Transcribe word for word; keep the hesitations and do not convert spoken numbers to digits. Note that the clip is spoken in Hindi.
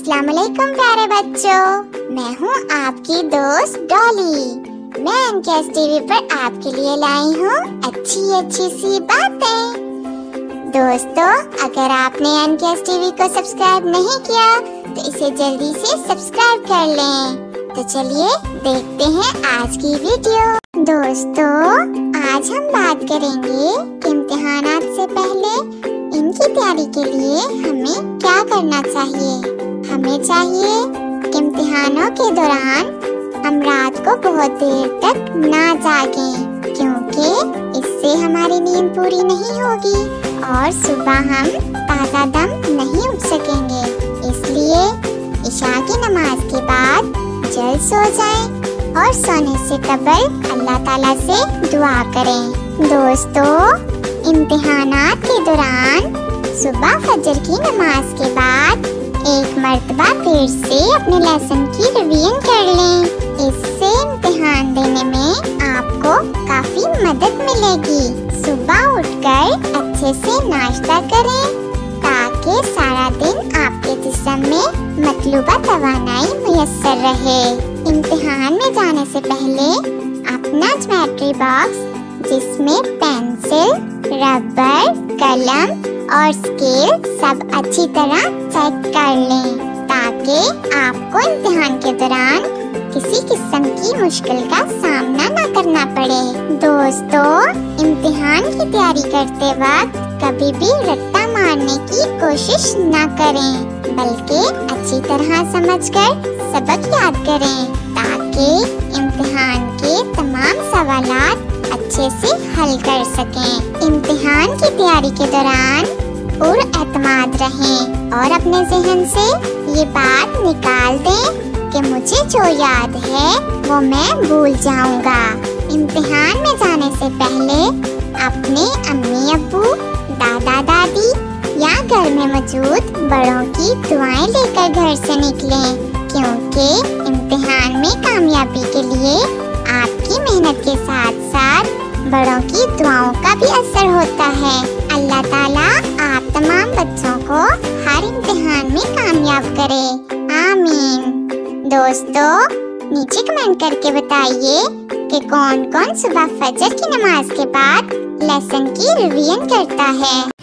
अस्सलाम वालेकुम प्यारे बच्चों, मैं हूँ आपकी दोस्त डॉली। मैं एनकेएस टीवी पर आपके लिए लाई हूँ अच्छी अच्छी सी बातें। दोस्तों, अगर आपने एनकेएस टीवी को सब्सक्राइब नहीं किया तो इसे जल्दी से सब्सक्राइब कर लें। तो चलिए देखते हैं आज की वीडियो। दोस्तों, आज हम बात करेंगे कि इम्तिहानात से पहले इनकी तैयारी के लिए हमें क्या करना चाहिए। हमें चाहिए कि इम्तिहानों के दौरान हम रात को बहुत देर तक ना जागें, क्योंकि इससे हमारी नींद पूरी नहीं होगी और सुबह हम ताज़ा दम नहीं उठ सकेंगे। इसलिए इशा की नमाज के बाद जल्द सो जाएं और सोने से कबल अल्लाह ताला से दुआ करें। दोस्तों, इम्तिहानात के दौरान सुबह फजर की नमाज के बाद एक मर्तबा फिर से अपने लेसन की रिवीजन कर लें। इससे इम्तिहान देने में आपको काफी मदद मिलेगी। सुबह उठकर अच्छे से नाश्ता करें ताकि सारा दिन आपके जिस्म में मतलूबा तवानाई मुयस्सर रहे। इम्तिहान में जाने से पहले अपना ज्योमेट्री बॉक्स, जिसमें पेंसिल, रबर, कलम और स्केल सब अच्छी तरह चेक कर लें ताकि आपको इम्तिहान के दौरान किसी किस्म की मुश्किल का सामना न करना पड़े। दोस्तों, इम्तिहान की तैयारी करते वक्त कभी भी रट्टा मारने की कोशिश न करें, बल्कि अच्छी तरह समझकर सबक याद करें ताकि इम्तिहान के तमाम सवालात अच्छे से हल कर सकें। इम्तिहान की तैयारी के दौरान पुरएतमाद रहें और अपने जहन से ये बात निकाल दें कि मुझे जो याद है वो मैं भूल जाऊंगा। इम्तिहान में जाने से पहले अपने अम्मी अब्बू, दादा दादी या घर में मौजूद बड़ों की दुआएं लेकर घर से निकलें, क्योंकि इम्तिहान में कामयाबी के लिए आपकी मेहनत के साथ साथ बड़ों की दुआओं का भी असर होता है। अल्लाह ताला आप तमाम बच्चों को हर इम्तिहान में कामयाब करे, आमीन। दोस्तों, नीचे कमेंट करके बताइए कि कौन कौन सुबह फजर की नमाज के बाद लेसन की रिवीजन करता है।